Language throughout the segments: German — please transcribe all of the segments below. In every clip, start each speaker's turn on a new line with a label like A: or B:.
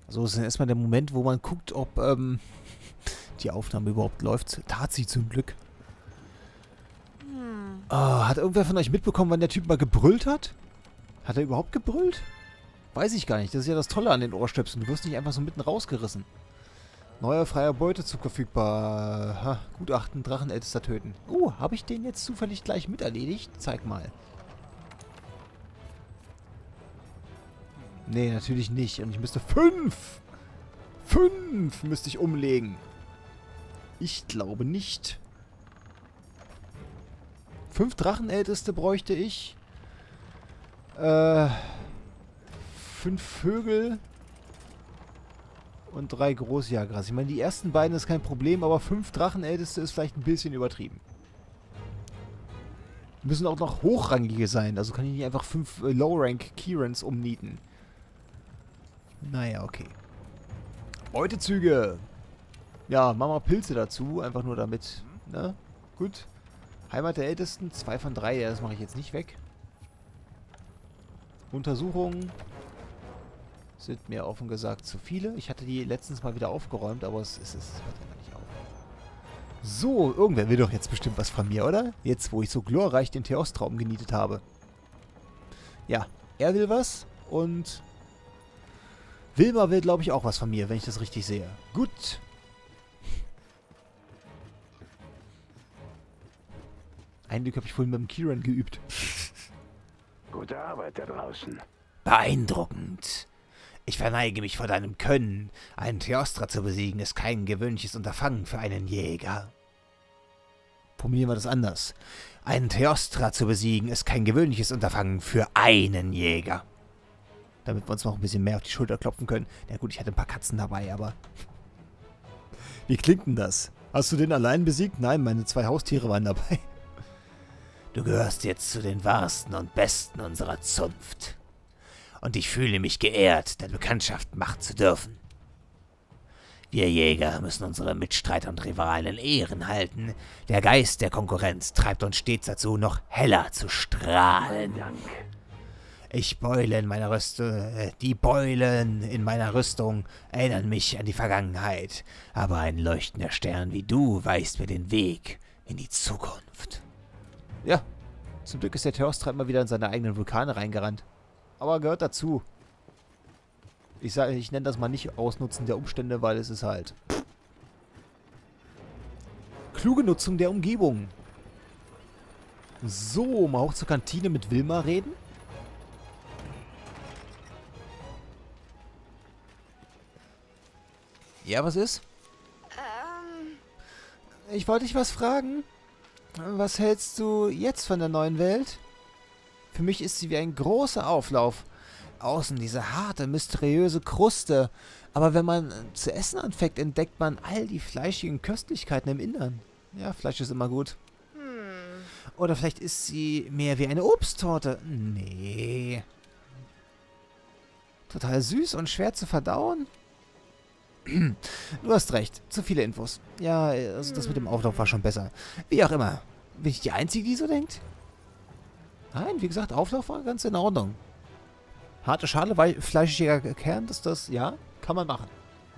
A: Also das ist erstmal der Moment, wo man guckt, ob die Aufnahme überhaupt läuft. Tat sie zum Glück. Hat irgendwer von euch mitbekommen, wann der Typ mal gebrüllt hat? Hat er überhaupt gebrüllt? Weiß ich gar nicht. Das ist ja das Tolle an den Ohrstöpseln. Du wirst nicht einfach so mitten rausgerissen. Neuer freier Beutezug verfügbar. Ha, Gutachten, Drachenältester töten. Habe ich den jetzt zufällig gleich mit erledigt? Zeig mal. Nee, natürlich nicht. Und ich müsste 5! 5 müsste ich umlegen. Ich glaube nicht. 5 Drachenälteste bräuchte ich. 5 Vögel. Und 3 Großjagras. Ich meine, die ersten beiden ist kein Problem, aber 5 Drachenälteste ist vielleicht ein bisschen übertrieben. Müssen auch noch hochrangige sein. Also kann ich nicht einfach 5 Low-Rank Kierans umnieten. Naja, okay. Beutezüge. Ja, machen wir Pilze dazu. Einfach nur damit. Ne? Gut. Heimat der Ältesten. 2 von 3. Ja, das mache ich jetzt nicht weg. Untersuchungen. Sind mir offen gesagt zu viele. Ich hatte die letztens mal wieder aufgeräumt, aber es hört ja nicht auf. So, irgendwer will doch jetzt bestimmt was von mir, oder? Jetzt, wo ich so glorreich den Theostraum genietet habe. Ja, er will was und Wilma will, glaube ich, auch was von mir, wenn ich das richtig sehe. Gut. Ein Glück habe ich vorhin mit dem Kieran geübt.
B: Gute Arbeit da draußen.
A: Beeindruckend. Ich verneige mich vor deinem Können. Einen Theostra zu besiegen ist kein gewöhnliches Unterfangen für einen Jäger. Formulieren wir das anders. Einen Theostra zu besiegen ist kein gewöhnliches Unterfangen für einen Jäger. Damit wir uns noch ein bisschen mehr auf die Schulter klopfen können. Ja gut, ich hatte ein paar Katzen dabei, aber... Wie klingt denn das? Hast du den allein besiegt? Nein, meine 2 Haustiere waren dabei. Du gehörst jetzt zu den wahrsten und besten unserer Zunft. Und ich fühle mich geehrt, deine Bekanntschaft machen zu dürfen. Wir Jäger müssen unsere Mitstreiter und Rivalen in Ehren halten. Der Geist der Konkurrenz treibt uns stets dazu, noch heller zu strahlen.
B: Dank.
A: Die Beulen in meiner Rüstung erinnern mich an die Vergangenheit. Aber ein leuchtender Stern wie du weist mir den Weg in die Zukunft. Ja, zum Glück ist der Theostra immer wieder in seine eigenen Vulkane reingerannt. Aber gehört dazu. Ich nenne das mal nicht Ausnutzen der Umstände, weil es ist halt... Kluge Nutzung der Umgebung. So, mal hoch zur Kantine mit Wilma reden. Ja, was ist? Ich wollte dich was fragen. Was hältst du jetzt von der neuen Welt? Für mich ist sie wie ein großer Auflauf. Außen diese harte, mysteriöse Kruste. Aber wenn man zu essen anfängt, entdeckt man all die fleischigen Köstlichkeiten im Innern. Ja, Fleisch ist immer gut. Oder vielleicht ist sie mehr wie eine Obsttorte. Nee. Total süß und schwer zu verdauen. Du hast recht. Zu viele Infos. Ja, also das mit dem Auflauf war schon besser. Wie auch immer. Bin ich die Einzige, die so denkt? Nein, wie gesagt, Auflauf war ganz in Ordnung. Harte Schale, fleischiger Kern, ja, kann man machen.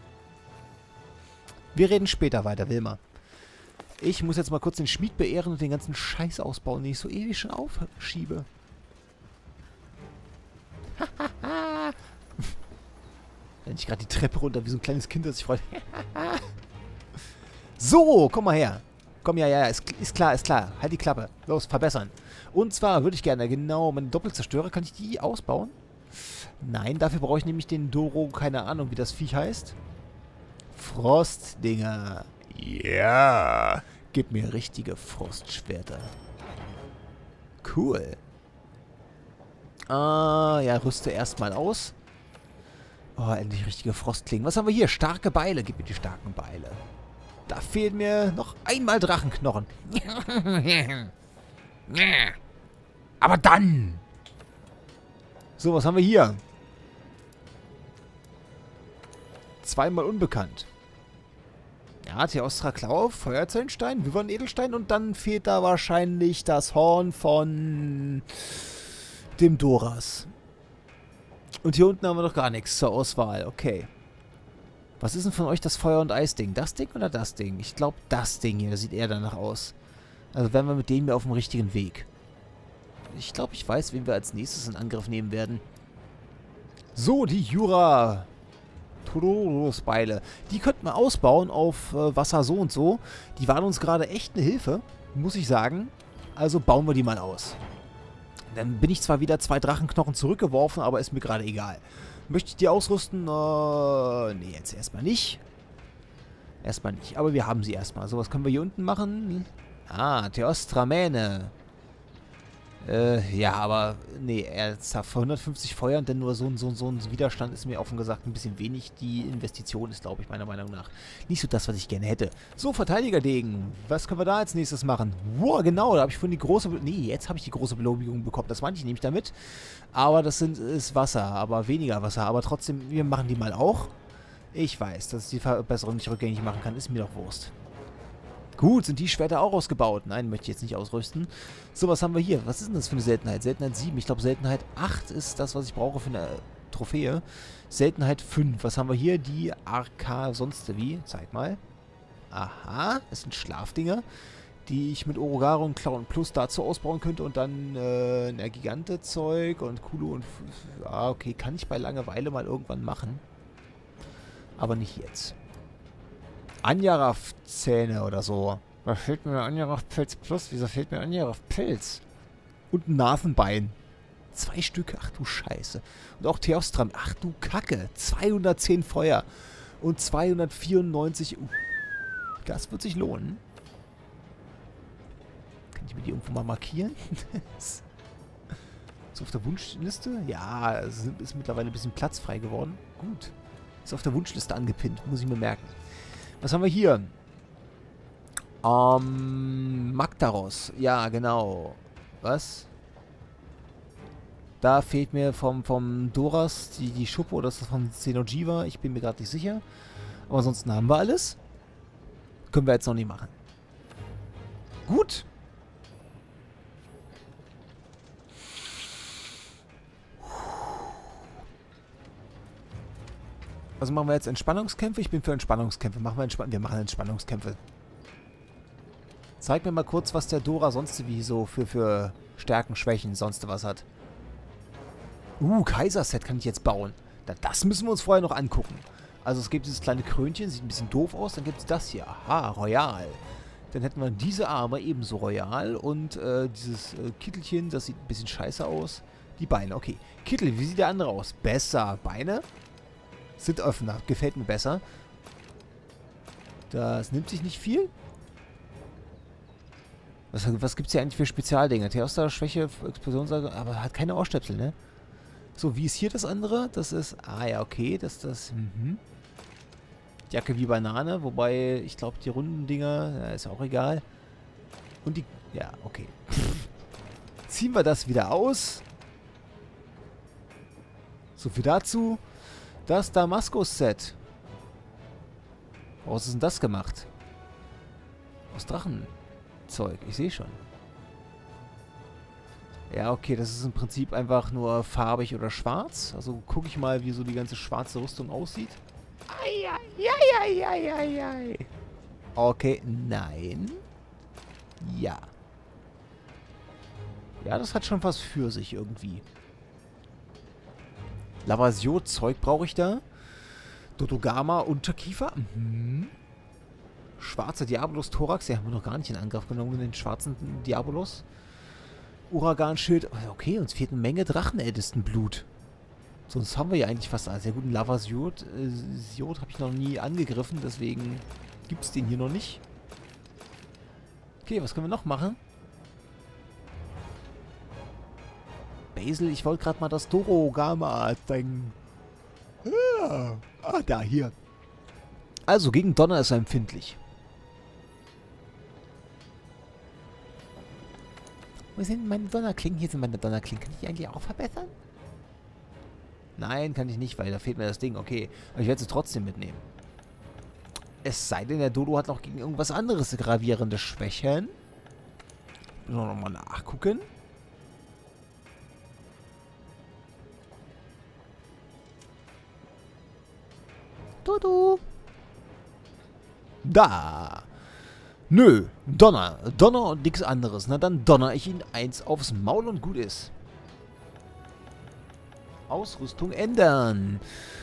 A: Wir reden später weiter, Wilma. Ich muss jetzt mal kurz den Schmied beehren und den ganzen Scheiß ausbauen, den ich so ewig schon aufschiebe. Wenn ich gerade die Treppe runter wie so ein kleines Kind, das sich freut. So, komm mal her. Komm, ja, ist klar. Halt die Klappe. Los, verbessern. Und zwar würde ich gerne, genau, meine Doppelzerstörer, kann ich die ausbauen? Nein, dafür brauche ich nämlich den Doro, keine Ahnung, wie das Viech heißt. Frostdinger. Ja. Gib mir richtige Frostschwerter. Cool. Ja, rüste erstmal aus. Oh, endlich richtige Frostklingen. Was haben wir hier? Starke Beile. Gib mir die starken Beile. Da fehlen mir noch einmal Drachenknochen. Aber dann. So, was haben wir hier? Zweimal unbekannt. Ja, Theostra Klaue, Feuerzellenstein, Wyvern-Edelstein und dann fehlt da wahrscheinlich das Horn von dem Doras. Und hier unten haben wir noch gar nichts zur Auswahl. Okay. Was ist denn von euch das Feuer- und Eisding? Das Ding oder das Ding? Ich glaube, das Ding hier. Das sieht eher danach aus. Also wären wir mit dem hier auf dem richtigen Weg. Ich glaube, ich weiß, wen wir als nächstes in Angriff nehmen werden. So, die Jura Todoros-Beile. Die könnten wir ausbauen auf Wasser so und so. Die waren uns gerade echt eine Hilfe, muss ich sagen. Also bauen wir die mal aus. Dann bin ich zwar wieder 2 Drachenknochen zurückgeworfen, aber ist mir gerade egal. Möchte ich die ausrüsten? Nee, jetzt erstmal nicht. Erstmal nicht, aber wir haben sie erstmal. So, was können wir hier unten machen? Ah, Theostramäne. Ja, aber nee, ernsthaft, für 150 Feuer und dann nur so ein Widerstand ist mir offen gesagt ein bisschen wenig. Die Investition ist, glaube ich, meiner Meinung nach nicht so das, was ich gerne hätte. So, Verteidigerdegen. Was können wir da als nächstes machen? Wow, genau, da habe ich vorhin die große... Nee, jetzt habe ich die große Belobigung bekommen. Das meinte ich nämlich damit. Aber das ist Wasser, aber weniger Wasser. Aber trotzdem, wir machen die mal auch. Ich weiß, dass ich die Verbesserung nicht rückgängig machen kann. Ist mir doch Wurst. Gut, sind die Schwerter auch ausgebaut? Nein, möchte ich jetzt nicht ausrüsten. So, was haben wir hier? Was ist denn das für eine Seltenheit? Seltenheit 7. Ich glaube, Seltenheit 8 ist das, was ich brauche für eine Trophäe. Seltenheit 5. Was haben wir hier? Die Arca sonst wie. Zeig mal. Aha, das sind Schlafdinger, die ich mit Orogare und Clown Plus dazu ausbauen könnte. Und dann ein Gigante-Zeug und Kulu und... Ah, okay, kann ich bei Langeweile mal irgendwann machen. Aber nicht jetzt. Anjaraf-Zähne oder so. Da fehlt mir Anjaraf-Pilz Plus. Wieso fehlt mir Anjaraf-Pilz? Und ein Nasenbein. 2 Stück. Ach du Scheiße. Und auch Theostram. Ach du Kacke. 210 Feuer. Und 294... das wird sich lohnen. Kann ich mir die irgendwo mal markieren? So auf der Wunschliste? Ja, es ist mittlerweile ein bisschen Platz frei geworden. Gut. Ist auf der Wunschliste angepinnt. Muss ich mir merken. Was haben wir hier? Magdaros. Ja, genau. Was? Da fehlt mir vom Doras die Schuppe oder ist das von Xenojiva? Ich bin mir gerade nicht sicher. Aber ansonsten haben wir alles. Können wir jetzt noch nicht machen. Gut. Also machen wir jetzt Entspannungskämpfe? Ich bin für Entspannungskämpfe. Wir machen Entspannungskämpfe. Zeig mir mal kurz, was der Dora sonst wie so für Stärken, Schwächen, sonst was hat. Kaiserset kann ich jetzt bauen. Das müssen wir uns vorher noch angucken. Also es gibt dieses kleine Krönchen, sieht ein bisschen doof aus. Dann gibt es das hier. Aha, Royal. Dann hätten wir diese Arme ebenso Royal. Und dieses Kittelchen, das sieht ein bisschen scheiße aus. Die Beine, okay. Kittel, wie sieht der andere aus? Besser. Beine? Sind offener. Gefällt mir besser. Das nimmt sich nicht viel. Was gibt es hier eigentlich für Spezialdinge? Theoster-Schwäche, Explosionsalter, aber hat keine Ohrstöpsel, ne? So, wie ist hier das andere? Das ist... Ah ja, okay. Das... Jacke wie Banane, wobei, ich glaube, die runden Dinger, ja, ist auch egal. Und die... Ja, okay. Ziehen wir das wieder aus. So viel dazu. Das Damaskus-Set. Woraus ist denn das gemacht? Aus Drachenzeug. Ich sehe schon. Ja, okay, das ist im Prinzip einfach nur farbig oder schwarz. Also gucke ich mal, wie so die ganze schwarze Rüstung aussieht. Eieieiei. Okay, nein. Ja. Ja, das hat schon was für sich irgendwie. Lavasio-Zeug brauche ich da. Dodogama, Unterkiefer. Schwarzer Diabolos-Thorax. Den haben wir noch gar nicht in Angriff genommen, den schwarzen Diabolos. Uraganschild. Okay, uns fehlt eine Menge Drachenältestenblut. Sonst haben wir ja eigentlich fast alles. Sehr guten Lavasiot. Siot habe ich noch nie angegriffen, deswegen gibt es den hier noch nicht. Okay, was können wir noch machen? Basil, ich wollte gerade mal das Dorogama-Ding. Da, hier. Also, gegen Donner ist er empfindlich. Wo sind meine Donnerklingen? Hier sind meine Donnerklingen. Kann ich die eigentlich auch verbessern? Nein, kann ich nicht, weil da fehlt mir das Ding. Okay, aber ich werde es trotzdem mitnehmen. Es sei denn, der Dodo hat noch gegen irgendwas anderes gravierende Schwächen. Müssen wir nochmal nachgucken. Dodo. Da. Nö, Donner. Donner und nichts anderes. Na, dann donner ich ihn eins aufs Maul und gut ist. Ausrüstung ändern.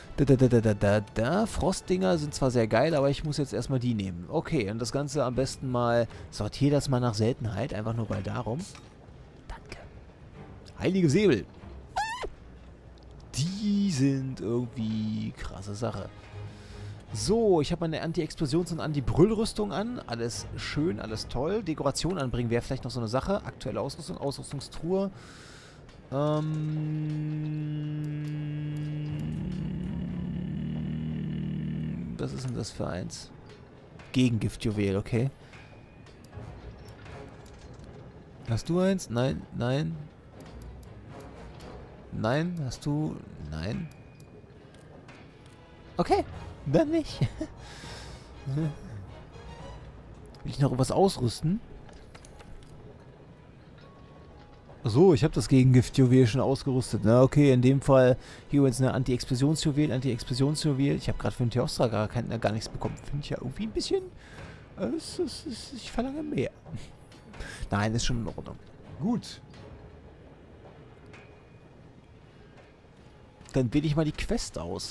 A: Frostdinger sind zwar sehr geil, aber ich muss jetzt erstmal die nehmen. Okay, und das Ganze am besten mal... Sortiere das mal nach Seltenheit. Einfach nur bei darum. Danke. Heilige Säbel. Die sind irgendwie krasse Sache. So, ich habe meine Anti-Explosions- und Anti-Brüllrüstung an. Alles schön, alles toll. Dekoration anbringen wäre vielleicht noch so eine Sache. Aktuelle Ausrüstung, Ausrüstungstruhe. Was ist denn das für eins? Gegengiftjuwel, okay. Hast du eins? Nein, nein. Nein, hast du... Nein. Okay, dann nicht. Will ich noch was ausrüsten? So, ich habe das Gegengiftjuwel schon ausgerüstet. Na, okay, in dem Fall hier übrigens eine Anti-Explosionsjuwel, Anti-Explosionsjuwel. Ich habe gerade für den Theostra gar nichts bekommen. Finde ich ja irgendwie ein bisschen... ich verlange mehr. Nein, ist schon in Ordnung. Gut. Dann wähle ich mal die Quest aus.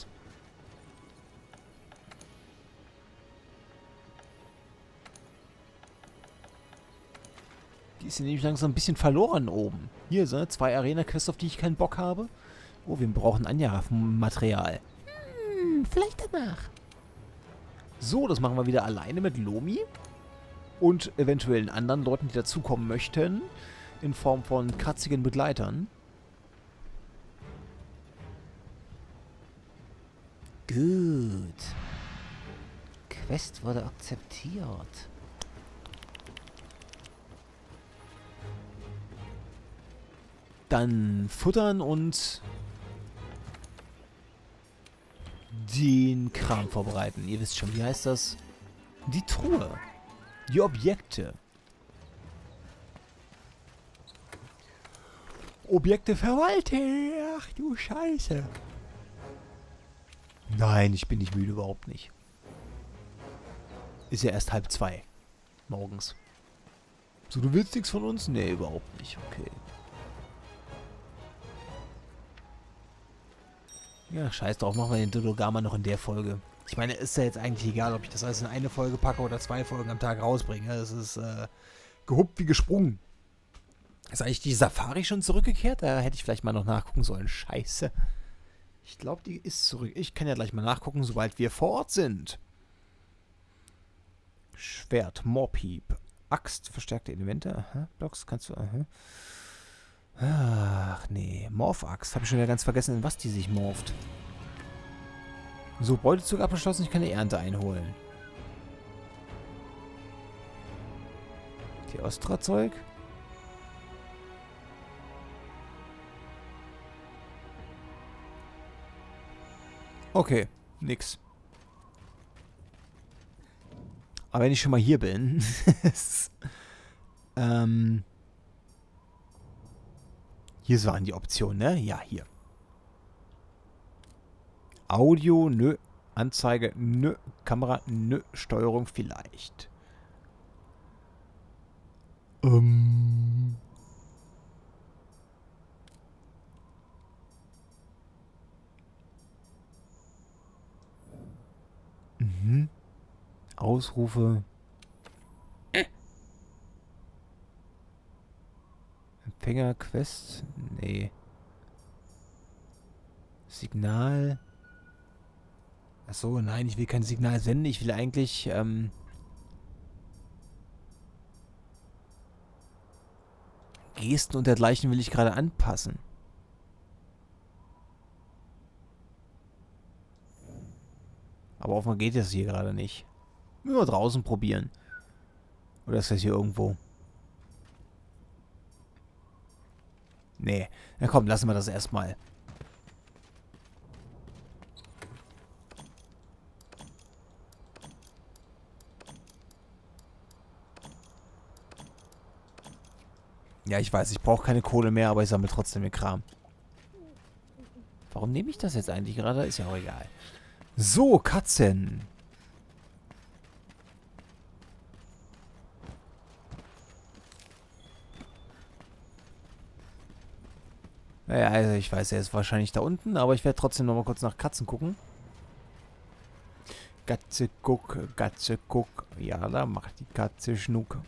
A: Die ist nämlich langsam ein bisschen verloren oben. Hier sind 2 Arena-Quests, auf die ich keinen Bock habe. Oh, wir brauchen Anja-Material. Vielleicht danach. So, das machen wir wieder alleine mit Lomi. Und eventuellen anderen Leuten, die dazukommen möchten. In Form von kratzigen Begleitern. Gut. Quest wurde akzeptiert. Dann futtern und den Kram vorbereiten. Ihr wisst schon, wie heißt das? Die Truhe. Die Objekte. Objekte verwalten. Ach du Scheiße. Nein, ich bin nicht müde, überhaupt nicht. Ist ja erst 1:30 morgens. So, du willst nichts von uns? Nee, überhaupt nicht. Okay. Ja, scheiß drauf, machen wir den Dodogama noch in der Folge. Ich meine, ist ja jetzt eigentlich egal, ob ich das alles in eine Folge packe oder 2 Folgen am Tag rausbringe. Das ist gehuppt wie gesprungen. Ist eigentlich die Safari schon zurückgekehrt? Da hätte ich vielleicht mal noch nachgucken sollen. Scheiße. Ich glaube, die ist zurück. Ich kann ja gleich mal nachgucken, sobald wir vor Ort sind. Schwert, Morpieb, Axt, verstärkte Elemente. Aha, Blocks kannst du... Aha. Ach, nee. Morph-Axt. Habe ich schon wieder ganz vergessen, in was die sich morpht. So, Beutezug abgeschlossen. Ich kann die Ernte einholen. Die Ostra-Zeug. Okay, nix. Aber wenn ich schon mal hier bin... Hier waren die Optionen, ne? Ja, hier. Audio, nö. Anzeige, nö. Kamera, nö. Steuerung vielleicht. Mhm. Ausrufe. Empfänger, Quest? Nee. Signal. Achso, nein, ich will kein Signal senden. Ich will eigentlich, Gesten und dergleichen will ich gerade anpassen. Aber offenbar geht das hier gerade nicht. Nur draußen probieren. Oder ist das hier irgendwo? Nee. Na komm, lassen wir das erstmal. Ja, ich weiß, ich brauche keine Kohle mehr, aber ich sammle trotzdem den Kram. Warum nehme ich das jetzt eigentlich gerade? Ist ja auch egal. So, Katzen. Naja, also ich weiß, er ist wahrscheinlich da unten, aber ich werde trotzdem nochmal kurz nach Katzen gucken. Katze, guck, Katze, guck. Ja, da macht die Katze Schnuck.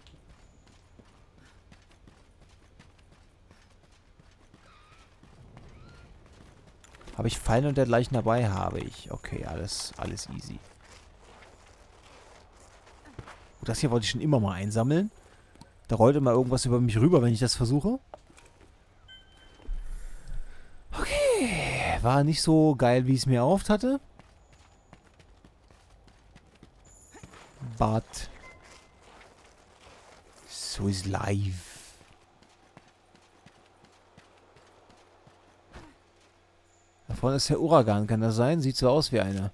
A: Habe ich Pfeile und dergleichen dabei? Habe ich. Okay, alles easy. Und das hier wollte ich schon immer mal einsammeln. Da rollt immer irgendwas über mich rüber, wenn ich das versuche. Okay, war nicht so geil, wie ich es mir erhofft hatte. But so is life. Da vorne ist der Uragan, kann das sein? Sieht so aus wie einer.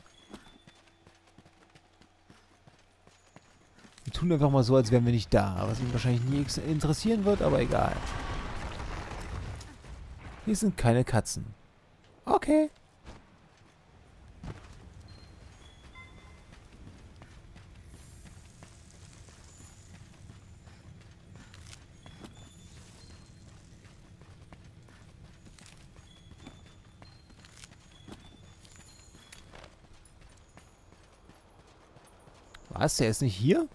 A: Wir tun einfach mal so, als wären wir nicht da. Was ihn wahrscheinlich nie interessieren wird, aber egal. Hier sind keine Katzen. Okay. Was? Der ist nicht hier?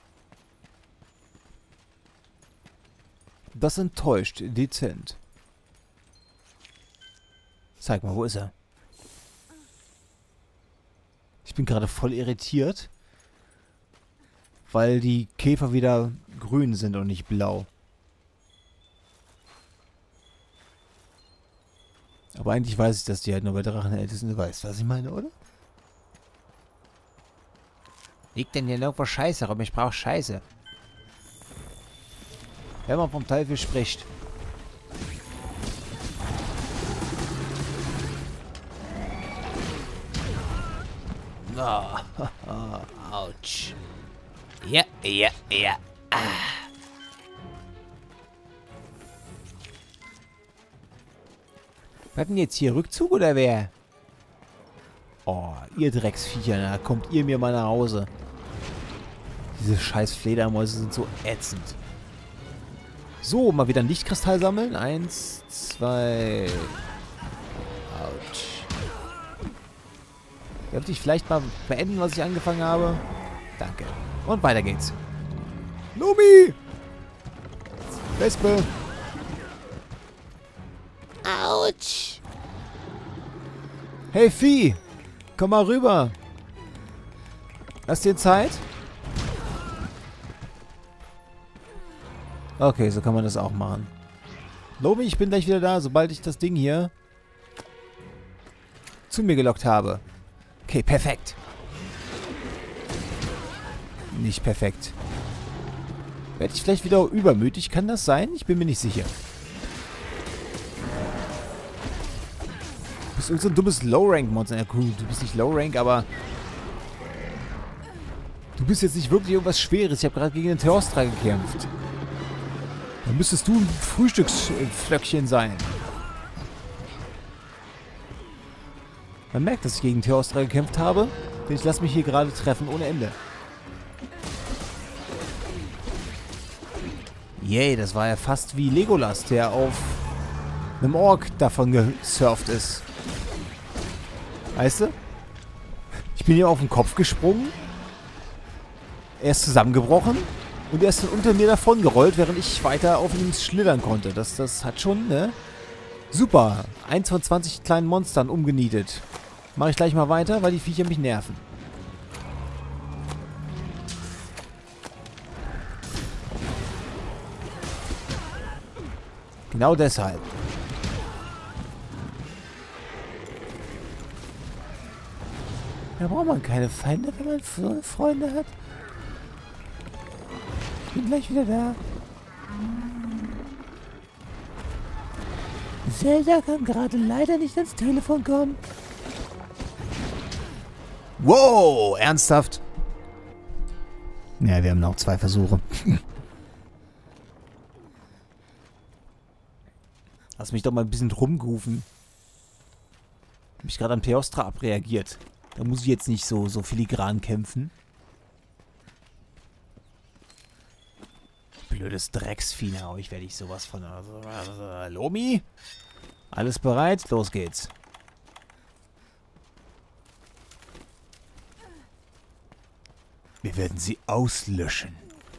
A: Das enttäuscht dezent. Zeig mal, wo ist er? Ich bin gerade voll irritiert, weil die Käfer wieder grün sind und nicht blau. Aber eigentlich weiß ich, dass die halt nur bei Drachen ältesten sind. Du weißt, was ich meine, oder? Liegt denn hier irgendwo Scheiße rum? Ich brauche Scheiße. Wenn man vom Teufel spricht. Oh, ouch. Ja. Ah. Was denn jetzt hier? Rückzug oder wer? Oh, ihr Drecksviecher, na, kommt ihr mir mal nach Hause. Diese scheiß Fledermäuse sind so ätzend. So, mal wieder ein Lichtkristall sammeln. 1, 2. Autsch. Dürfte ich vielleicht mal beenden, was ich angefangen habe? Danke. Und weiter geht's. Lumi! Wespe! Autsch! Hey Vieh! Komm mal rüber! Hast du dir Zeit? Okay, so kann man das auch machen. Lobi, ich bin gleich wieder da, sobald ich das Ding hier zu mir gelockt habe. Okay, perfekt. Nicht perfekt. Werde ich vielleicht wieder übermütig? Kann das sein? Ich bin mir nicht sicher. Du bist irgend so ein dummes Low-Rank-Monster. Ja gut, du bist nicht Low-Rank, aber du bist jetzt nicht wirklich irgendwas Schweres. Ich habe gerade gegen den Theostra gekämpft. Dann müsstest du ein Frühstücksflöckchen sein. Man merkt, dass ich gegen Theostra gekämpft habe, denn ich lasse mich hier gerade treffen ohne Ende. Yay, das war ja fast wie Legolas, der auf einem Ork davon gesurft ist. Weißt du? Ich bin ihm auf den Kopf gesprungen. Er ist zusammengebrochen. Und er ist dann unter mir davon gerollt, während ich weiter auf ihm schlittern konnte. Das hat schon, ne? Super. 1 von 20 kleinen Monstern umgenietet. Mache ich gleich mal weiter, weil die Viecher mich nerven. Genau deshalb. Da braucht man keine Feinde, wenn man Freunde hat. Ich bin gleich wieder da. Zelda kann gerade leider nicht ans Telefon kommen. Wow, ernsthaft? Ja, wir haben noch 2 Versuche. Hast mich doch mal ein bisschen rumgerufen. Hab mich gerade am Theostra abreagiert. Da muss ich jetzt nicht so filigran kämpfen. Blödes Drecksvieh, na, euch werde ich sowas von... Lomi? Alles bereit? Los geht's. Wir werden sie auslöschen.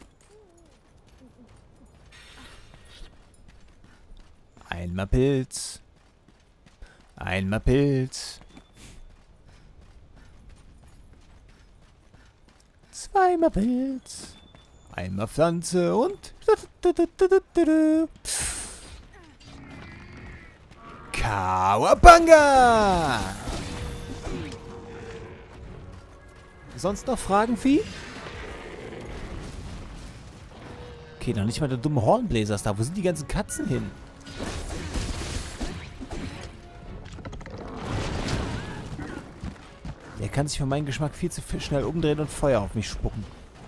A: Einmal Pilz. Einmal Pilz. Zweimal Pilz. Einmal Pflanze und... Kawabanga! Sonst noch Fragen, Vieh? Okay, noch nicht mal der dumme Hornbläser ist da. Wo sind die ganzen Katzen hin? Der kann sich für meinen Geschmack viel zu schnell umdrehen und Feuer auf mich spucken.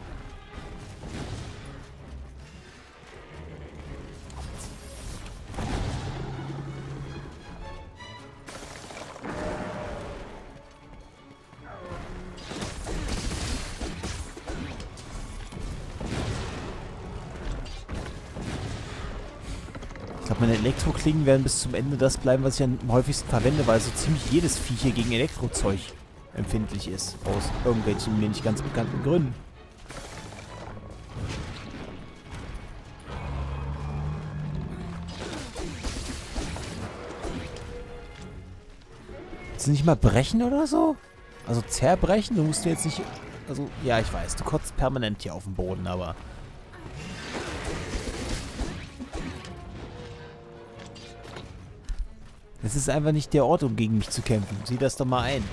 A: Ich glaube, meine Elektroklingen werden bis zum Ende das bleiben, was ich am häufigsten verwende, weil so ziemlich jedes Viech hier gegen Elektrozeug empfindlich ist. Aus irgendwelchen mir nicht ganz bekannten Gründen. Willst du nicht mal brechen oder so? Also zerbrechen? Du musst dir jetzt nicht... Also, ja, ich weiß, du kotzt permanent hier auf dem Boden, aber... Es ist einfach nicht der Ort, um gegen mich zu kämpfen. Sieh das doch mal ein.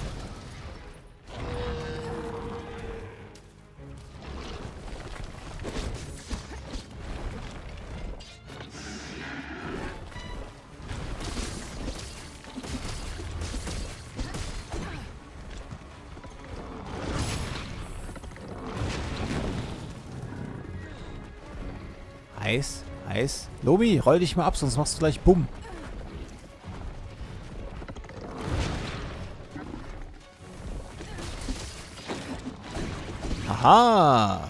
A: Heiß, heiß. Lobi, roll dich mal ab, sonst machst du gleich Bumm. Aha!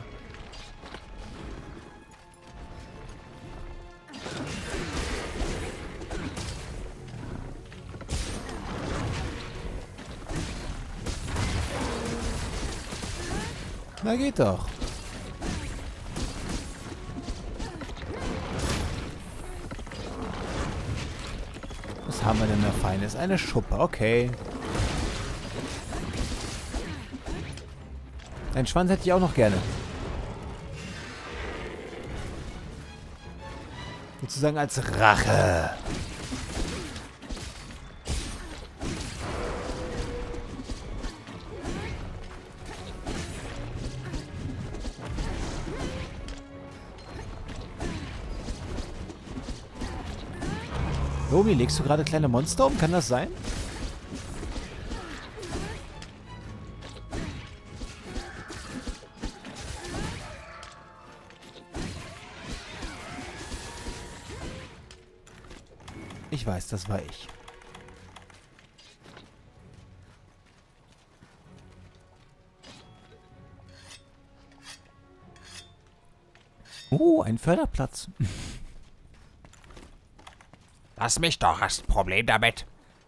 A: Na geht doch. Was haben wir denn da Feines? Eine Schuppe, okay. Einen Schwanz hätte ich auch noch gerne. Sozusagen als Rache. Lobi, legst du gerade kleine Monster um? Kann das sein? Ich weiß, das war ich. Oh, ein Förderplatz.
C: Lass mich doch, hast ein Problem damit.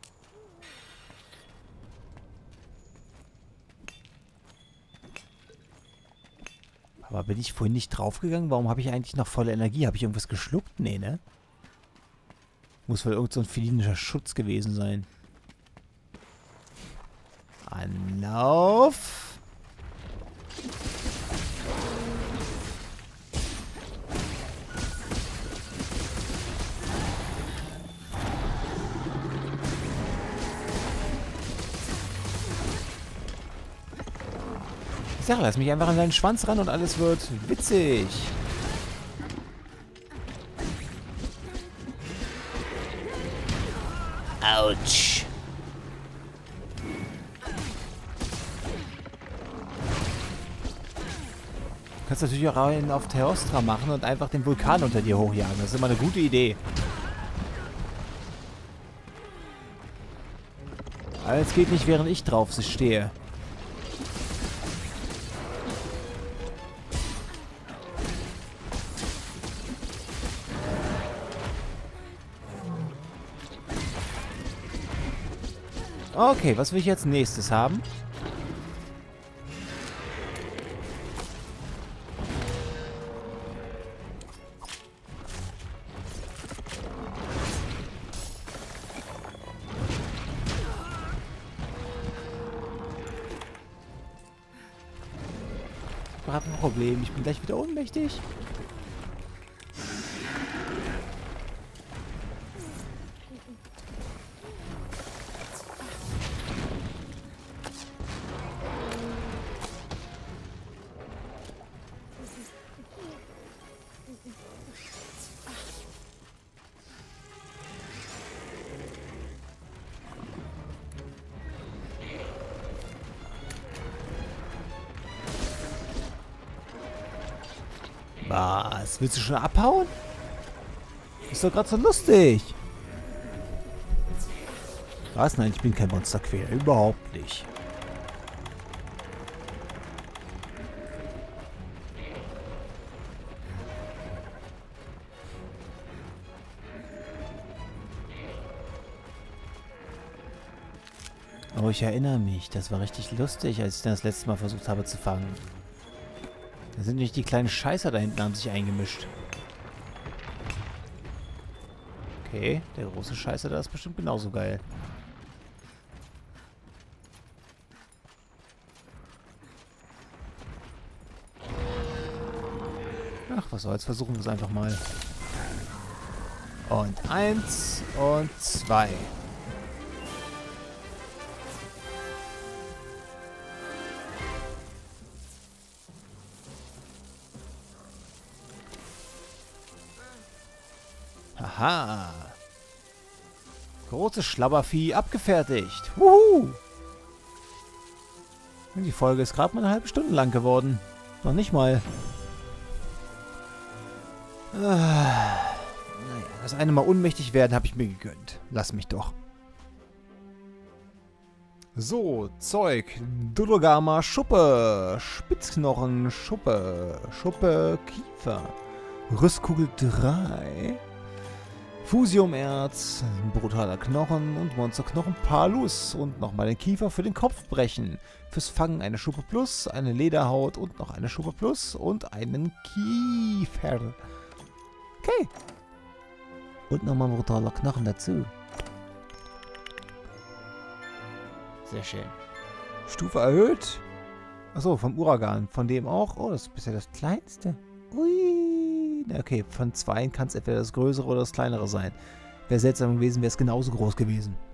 A: Aber bin ich vorhin nicht draufgegangen? Warum habe ich eigentlich noch volle Energie? Habe ich irgendwas geschluckt? Nee, ne? Muss wohl irgend so ein felinischer Schutz gewesen sein. Anlauf. Ich sag, lass mich einfach an deinen Schwanz ran und alles wird witzig. Autsch. Du kannst natürlich auch einen auf Teostra machen und einfach den Vulkan unter dir hochjagen. Das ist immer eine gute Idee. Aber es geht nicht, während ich drauf stehe. Okay, was will ich jetzt nächstes haben? Ich habe ein Problem. Ich bin gleich wieder ohnmächtig. Was? Willst du schon abhauen? Ist doch gerade so lustig. Was? Nein, ich bin kein Monsterquäler. Überhaupt nicht. Oh, ich erinnere mich. Das war richtig lustig, als ich das letzte Mal versucht habe zu fangen. Da sind nämlich die kleinen Scheißer da hinten, haben sich eingemischt. Okay, der große Scheißer da ist bestimmt genauso geil. Ach, was soll's, versuchen wir es einfach mal. Und 1 und 2. Haha. Großes Schlabbervieh abgefertigt. Wuhu. Und die Folge ist gerade mal eine halbe Stunde lang geworden. Noch nicht mal. Naja, das eine Mal ohnmächtig werden habe ich mir gegönnt. Lass mich doch. So, Zeug. Dodogama, Schuppe. Spitzknochen, Schuppe. Schuppe, Kiefer. Rüstkugel 3. Fusiumerz, brutaler Knochen und Monsterknochen Palus und nochmal den Kiefer für den Kopfbrechen. Fürs Fangen eine Schuppe Plus, eine Lederhaut und noch eine Schuppe Plus und einen Kiefer. Okay. Und nochmal ein brutaler Knochen dazu. Sehr schön. Stufe erhöht. Achso, vom Uragan. Von dem auch. Oh, das ist bisher das kleinste. Ui. Okay, von 2 kann es entweder das größere oder das kleinere sein. Wäre seltsam gewesen, wäre es genauso groß gewesen.